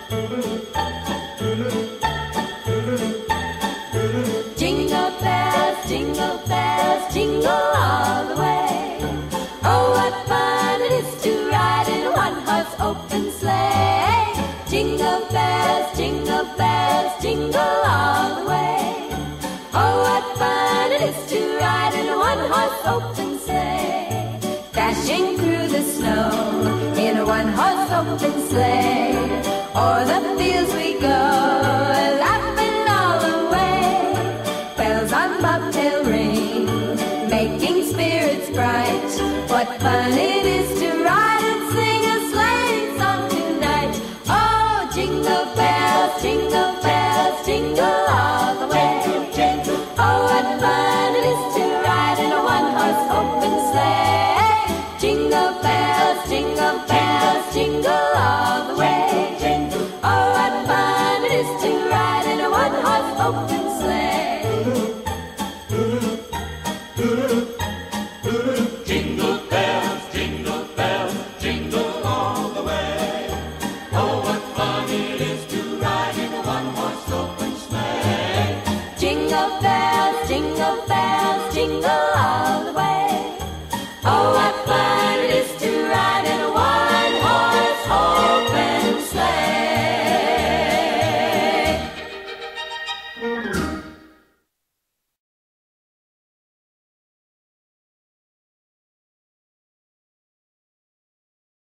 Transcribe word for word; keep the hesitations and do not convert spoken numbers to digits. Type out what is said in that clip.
Jingle bells, jingle bells, jingle all the way. Oh, what fun it is to ride in a one-horse open sleigh. Jingle bells, jingle bells, jingle all the way. Oh, what fun it is to ride in a one-horse open sleigh. Dashing through the snow in a one-horse open sleigh. O'er the fields we go, laughing all the way. Bells on bobtail ring, making spirits bright. What fun it is to ride and sing a sleighing song tonight. Oh, jingle bells, jingle bells, jingle all the way. Oh, what fun it is to ride in a one-horse open sleigh. Jingle bells, jingle bells, jingle all the way. Oh, what fun it is to ride in a one-horse open sleigh. Jingle bells, jingle bells, jingle all the way. Oh, what fun it is to ride in a one-horse open sleigh. Jingle bells, jingle bells.